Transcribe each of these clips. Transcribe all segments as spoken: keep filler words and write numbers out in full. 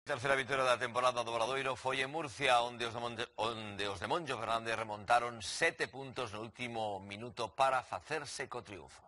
Terceira vitória da temporada do Obradoiro foi en Murcia, onde os de, Monte, onde os de Moncho Fernández remontaron sete puntos no último minuto para facerse co triunfo.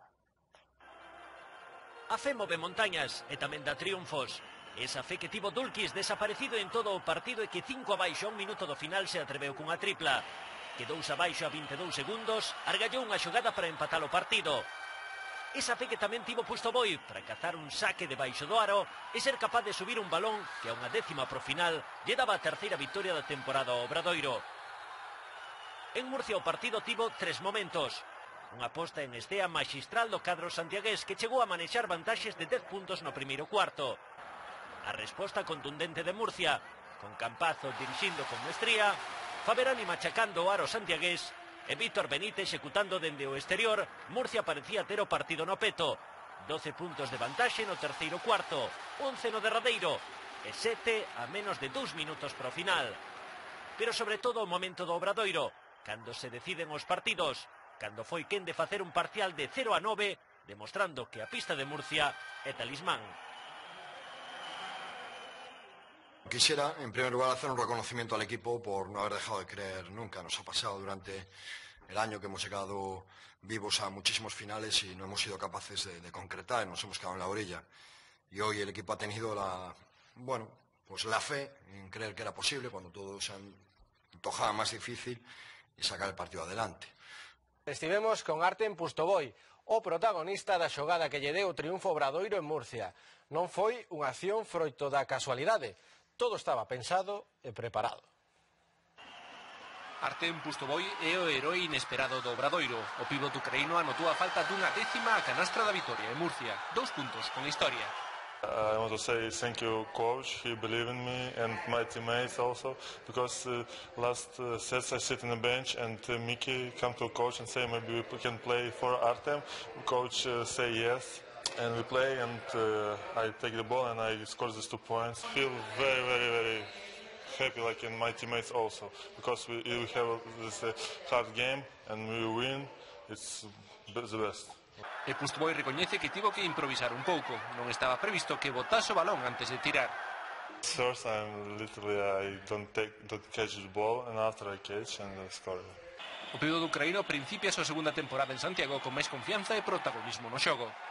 A fe move montañas e tamén dá triunfos. Esa fe que tivo Dulquis desaparecido en todo o partido e que cinco abaixo a un minuto do final se atreveu cunha tripla. Que dous abaixo a vinte e dous segundos argallou unha xogada para empatar o partido. Esa fe que tamén tivo Pustoboi para cazar un saque debaixo do aro e ser capaz de subir un balón que a unha décima pro final lle daba a terceira victoria da temporada ao Obradoiro. En Murcia o partido tivo tres momentos. Unha posta en estea maxistral do cadro santiagués que chegou a manexar vantaxes de dez puntos no primeiro cuarto. A resposta contundente de Murcia, con Campazo dirixindo con mestría, Faberani machacando o aro santiagués e Víctor Benítez executando dende o exterior. Murcia parecía ter o partido no peto. doce puntos de vantaxe no terceiro cuarto, once no derradeiro e sete a menos de dous minutos pro final. Pero sobre todo o momento do Obradoiro, cando se deciden os partidos, cando foi quen de facer un parcial de cero a nove, demostrando que a pista de Murcia é talismán. Quisiera, en primer lugar, hacer un reconocimiento al equipo por no haber dejado de creer nunca. Nos ha pasado durante el año que hemos llegado vivos a muchísimos finales y no hemos sido capaces de, de concretar, nos hemos quedado en la orilla. Y hoy el equipo ha tenido la, bueno, pues la fe en creer que era posible cuando todo se antojaba más difícil y sacar el partido adelante. Estivemos con Artem Pustoboi, o protagonista da xogada que lle deu o triunfo Obradoiro en Murcia. Non foi unha acción froito da casualidade. Todo estaba pensado e preparado. Artem Pustoboi é o herói inesperado do Obradoiro. O pívot ucraíno anotou a falta dunha décima a canastra da vitoria en Murcia. Dous puntos con historia. I want to say thank you, coach. He believed in me and my teammates also, because uh, last uh, sets I sit in the bench and uh, Mickey come to coach and say maybe we can play for Artem. Coach uh, say yes, and we play and uh, I take the ball and I score these two points. Feel very, very, very happy, like in my teammates also, because we, we have this uh, hard game and we win. It's the best. E Pustoboi recoñece que tivo que improvisar un pouco. Non estaba previsto que botase o balón antes de tirar. First, I'm literally I don't take don't catch the ball, and after I catch and I score. O pívot ucraíno principia a súa segunda temporada en Santiago con máis confianza e protagonismo no xogo.